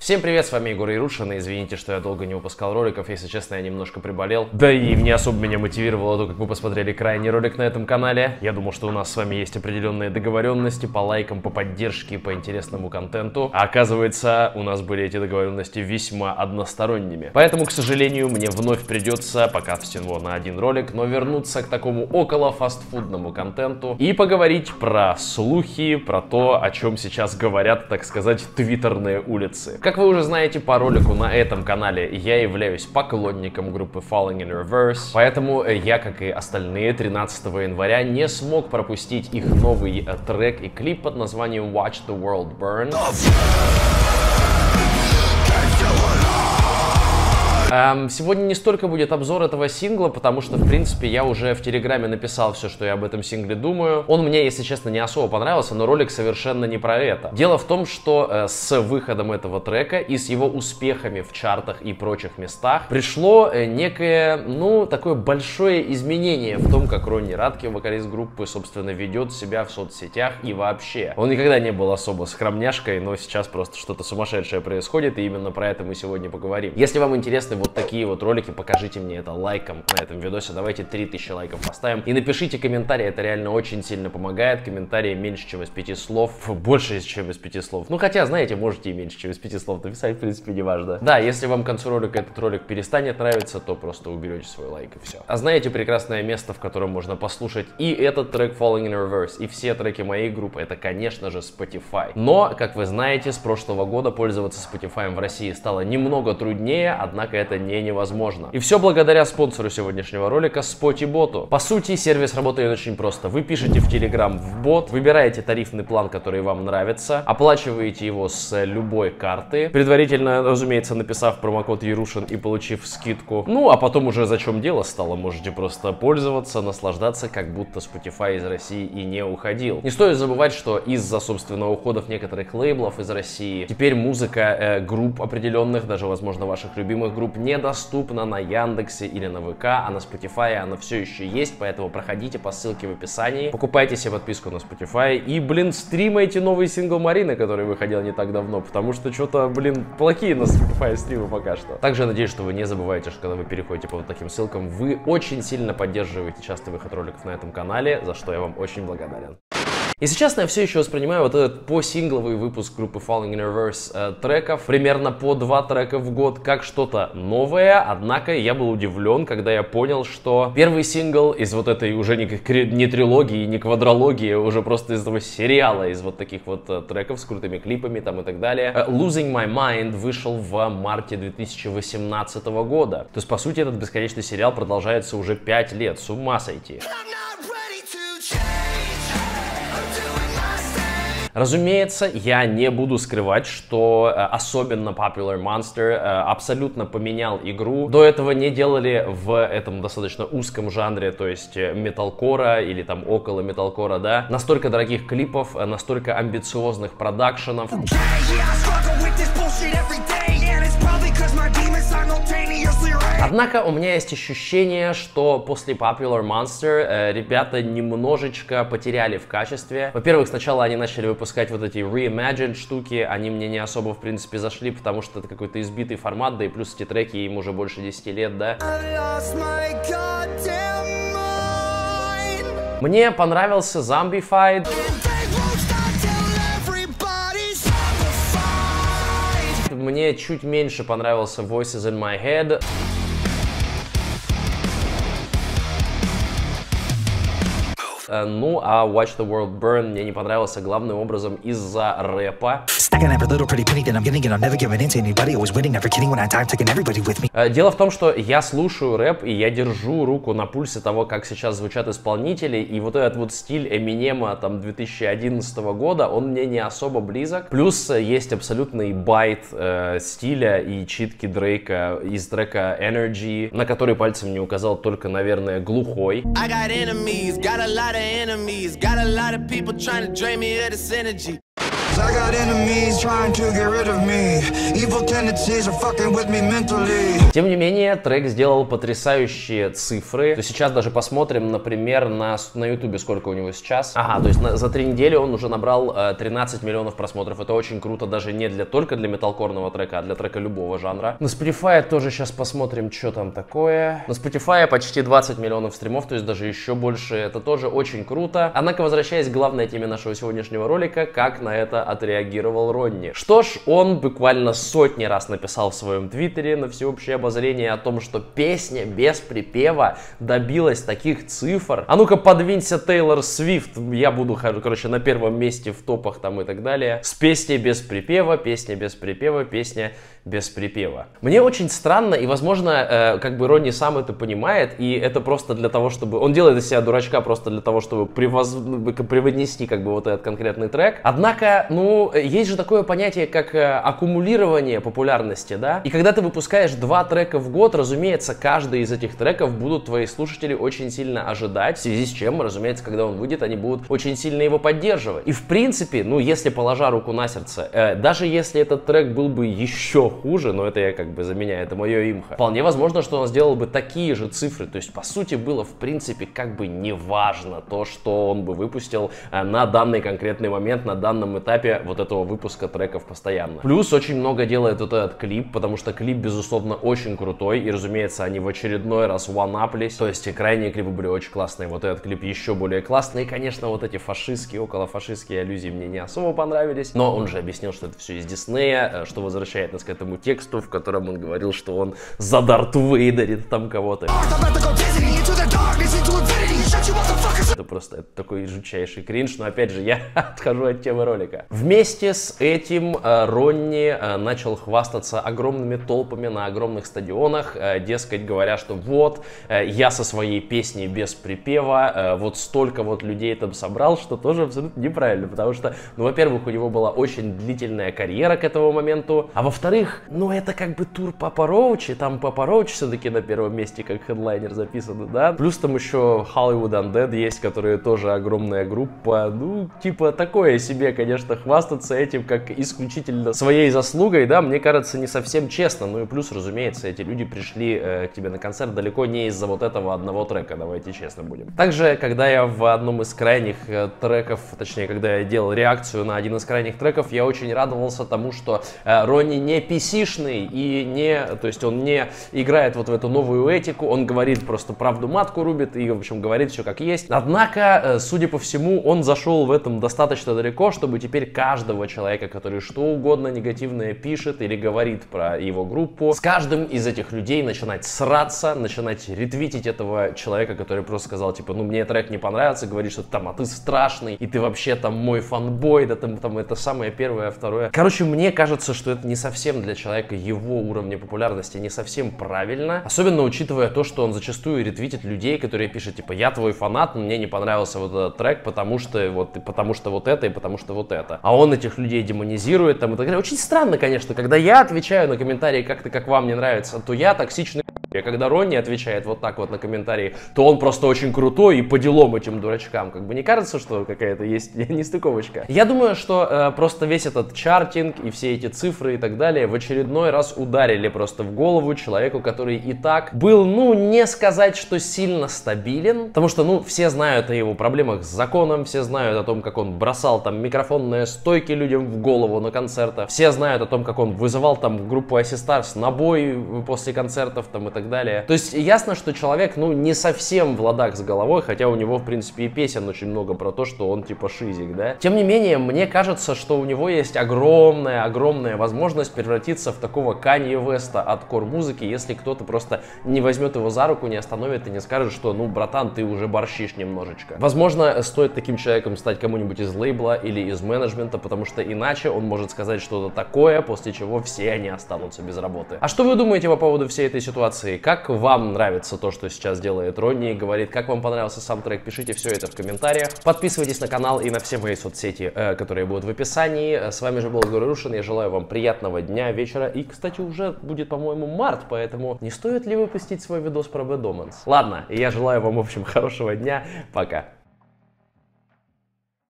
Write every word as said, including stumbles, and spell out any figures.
Всем привет, с вами Егор Ярушин, и извините, что я долго не выпускал роликов, если честно, я немножко приболел. Да и не особо меня мотивировало то, как вы посмотрели крайний ролик на этом канале. Я думал, что у нас с вами есть определенные договоренности по лайкам, по поддержке, по интересному контенту. А оказывается, у нас были эти договоренности весьма односторонними. Поэтому, к сожалению, мне вновь придется, пока всего на один ролик, но вернуться к такому около фастфудному контенту и поговорить про слухи, про то, о чем сейчас говорят, так сказать, твиттерные улицы. Как вы уже знаете по ролику на этом канале, я являюсь поклонником группы Falling in Reverse, поэтому я, как и остальные, тринадцатого января не смог пропустить их новый трек и клип под названием Watch the World Burn. Эм, сегодня не столько будет обзор этого сингла, потому что, в принципе, я уже в Телеграме написал все, что я об этом сингле думаю. Он мне, если честно, не особо понравился, но ролик совершенно не про это. Дело в том, что э, с выходом этого трека и с его успехами в чартах и прочих местах пришло э, некое, ну, такое большое изменение в том, как Ронни Радке, вокалист группы, собственно, ведет себя в соцсетях и вообще. Он никогда не был особо скромняшкой, но сейчас просто что-то сумасшедшее происходит, и именно про это мы сегодня поговорим. Если вам интересны вот такие вот ролики, покажите мне это лайком на этом видосе, давайте три тысячи лайков поставим и напишите комментарий, это реально очень сильно помогает. Комментарии меньше, чем из пяти слов, больше, чем из пяти слов, ну хотя, знаете, можете и меньше, чем из пяти слов написать, в принципе, не важно. Да, если вам к концу ролика этот ролик перестанет нравиться, то просто уберете свой лайк и все. А знаете прекрасное место, в котором можно послушать и этот трек Falling in Reverse, и все треки моей группы, это, конечно же, Spotify. Но, как вы знаете, с прошлого года пользоваться Spotify в России стало немного труднее, однако это Это не невозможно. И все благодаря спонсору сегодняшнего ролика, Spotiботу. По сути, сервис работает очень просто. Вы пишете в Telegram в бот, выбираете тарифный план, который вам нравится, оплачиваете его с любой карты, предварительно, разумеется, написав промокод Ярушин и получив скидку. Ну, а потом уже за чем дело стало, можете просто пользоваться, наслаждаться, как будто Spotify из России и не уходил. Не стоит забывать, что из-за, собственно, уходов некоторых лейблов из России, теперь музыка э, групп определенных, даже, возможно, ваших любимых групп, недоступна на Яндексе или на ВК, а на Spotify она все еще есть, поэтому проходите по ссылке в описании, покупайте себе подписку на Spotify и, блин, стримайте новый сингл Марины, который выходил не так давно, потому что что-то, блин, плохие на Spotify стримы пока что. Также надеюсь, что вы не забываете, что когда вы переходите по вот таким ссылкам, вы очень сильно поддерживаете частый выход роликов на этом канале, за что я вам очень благодарен. Если честно, я все еще воспринимаю вот этот посингловый выпуск группы Falling in Reverse э, треков, примерно по два трека в год, как что-то новое, однако я был удивлен, когда я понял, что первый сингл из вот этой уже не, не трилогии, не квадрологии, уже просто из этого сериала, из вот таких вот э, треков с крутыми клипами там и так далее, э, Losing My Mind вышел в марте две тысячи восемнадцатого года. То есть, по сути, этот бесконечный сериал продолжается уже пять лет, с ума сойти. Разумеется, я не буду скрывать, что э, особенно Popular Monster э, абсолютно поменял игру. До этого не делали в этом достаточно узком жанре, то есть э, металкора или там около металкора, да, настолько дорогих клипов, э, настолько амбициозных продакшенов. Однако у меня есть ощущение, что после Popular Monster э, ребята немножечко потеряли в качестве. Во-первых, сначала они начали выпускать вот эти reimagined штуки, они мне не особо, в принципе, зашли, потому что это какой-то избитый формат, да и плюс эти треки им уже больше десяти лет, да. Мне понравился Zombified. Мне чуть меньше понравился Voices in My Head. Ну, а Watch the World Burn мне не понравился главным образом из-за рэпа. Дело в том, что я слушаю рэп, и я держу руку на пульсе того, как сейчас звучат исполнители, и вот этот вот стиль Эминема там две тысячи одиннадцатого года, он мне не особо близок. Плюс есть абсолютный байт э, стиля и читки Дрейка из трека Energy, на который пальцем не указал только, наверное, глухой. I got enemies trying to get rid of me. Evil tendencies are fucking with me mentally. Тем не менее, трек сделал потрясающие цифры. То сейчас даже посмотрим, например, на, на ютубе, сколько у него сейчас. Ага, то есть на, за три недели он уже набрал э, тринадцать миллионов просмотров. Это очень круто, даже не для, только для металкорного трека, а для трека любого жанра. На Spotify тоже сейчас посмотрим, что там такое. На Spotify почти двадцать миллионов стримов, то есть даже еще больше. Это тоже очень круто. Однако, возвращаясь к главной теме нашего сегодняшнего ролика, как на это отреагировал Ронни. Что ж, он буквально сотни раз написал в своем твиттере на всеобщее обозрение о том, что песня без припева добилась таких цифр. А ну-ка подвинься, Тейлор Свифт, я буду, короче, на первом месте в топах там и так далее. С песней без припева, песня без припева, песня без припева. Мне очень странно, и, возможно, э, как бы Ронни сам это понимает, и это просто для того, чтобы... Он делает из себя дурачка просто для того, чтобы превоз... превознести как бы вот этот конкретный трек. Однако, ну, есть же такое понятие, как э, аккумулирование популярности, да? И когда ты выпускаешь два трека в год, разумеется, каждый из этих треков будут твои слушатели очень сильно ожидать, в связи с чем, разумеется, когда он выйдет, они будут очень сильно его поддерживать. И, в принципе, ну, если положа руку на сердце, э, даже если этот трек был бы еще хуже, но это я как бы за меня, это мое имхо, вполне возможно, что он сделал бы такие же цифры. То есть, по сути, было, в принципе, как бы неважно то, что он бы выпустил э, на данный конкретный момент, на данном этапе вот этого выпуска треков постоянно. Плюс очень много делает вот этот клип, потому что клип, безусловно, очень крутой, и, разумеется, они в очередной раз one-uplись, то есть крайние клипы были очень классные, вот этот клип еще более классный, и, конечно, вот эти фашистские, околофашистские аллюзии мне не особо понравились, но он же объяснил, что это все из Диснея, что возвращает нас к этому тексту, в котором он говорил, что он за Дарт Вейдерит там кого-то. Это просто это такой жутчайший кринж, но опять же я отхожу от темы ролика. Вместе с этим э, Ронни э, начал хвастаться огромными толпами на огромных стадионах, э, дескать, говоря, что вот, э, я со своей песней без припева, э, вот столько вот людей там собрал, что тоже абсолютно неправильно, потому что, ну, во-первых, у него была очень длительная карьера к этому моменту, а во-вторых, ну, это как бы тур Папа Роучи, там Папа Роуч все-таки на первом месте как хедлайнер записан, да, плюс там еще Hollywood Undead есть, которые тоже огромная группа, ну, типа, такое себе, конечно, хвастаться этим как исключительно своей заслугой, да, мне кажется, не совсем честно, ну и плюс, разумеется, эти люди пришли э, к тебе на концерт далеко не из-за вот этого одного трека, давайте честно будем. Также, когда я в одном из крайних э, треков, точнее, когда я делал реакцию на один из крайних треков, я очень радовался тому, что э, Ронни не пи си-шный и не, то есть он не играет вот в эту новую этику, он говорит просто правду матку рубит и, в общем, говорит все как есть. Однако, судя по всему, он зашел в этом достаточно далеко, чтобы теперь каждого человека, который что угодно негативное пишет или говорит про его группу, с каждым из этих людей начинать сраться, начинать ретвитить этого человека, который просто сказал, типа, ну мне трек не понравился, говорит, что там, а ты страшный, и ты вообще там мой фанбой, да там, там это самое первое, второе. Короче, мне кажется, что это не совсем для человека его уровня популярности, не совсем правильно, особенно учитывая то, что он зачастую ретвитит людей, которые пишут, типа, я твой фанат, мне не понравился вот этот трек, потому что вот, потому что вот это и потому что вот это. А он этих людей демонизирует там и так далее. Очень странно, конечно, когда я отвечаю на комментарии как-то, как вам не нравится, то я токсичный. А когда Ронни отвечает вот так вот на комментарии, то он просто очень крутой и по делам этим дурачкам. Как бы не кажется, что какая-то есть нестыковочка? Я думаю, что э, просто весь этот чартинг и все эти цифры и так далее в очередной раз ударили просто в голову человеку, который и так был, ну, не сказать, что сильно стабилен. Потому что, ну, все знают о его проблемах с законом, все знают о том, как он бросал там микрофонные стойки людям в голову на концертах. Все знают о том, как он вызывал там в группу Асистарс на бой после концертов там и так далее. То есть ясно, что человек, ну, не совсем в ладах с головой, хотя у него, в принципе, и песен очень много про то, что он типа шизик, да. Тем не менее, мне кажется, что у него есть огромная, огромная возможность превратиться в такого Канье Веста от кор-музыки, если кто-то просто не возьмет его за руку, не остановит и не скажет, что, ну, братан, ты уже борщишь немножечко. Возможно, стоит таким человеком стать кому-нибудь из лейбла или из менеджмента, потому что иначе он может сказать что-то такое, после чего все они останутся без работы. А что вы думаете по поводу всей этой ситуации? Как вам нравится то, что сейчас делает Ронни? Говорит, как вам понравился сам трек? Пишите все это в комментариях. Подписывайтесь на канал и на все мои соцсети, э, которые будут в описании. С вами же был Горюшин. Я желаю вам приятного дня, вечера. И, кстати, уже будет, по-моему, март, поэтому не стоит ли выпустить свой видос про Bad Omens? Ладно, я желаю вам, в общем, хорошего дня. Пока.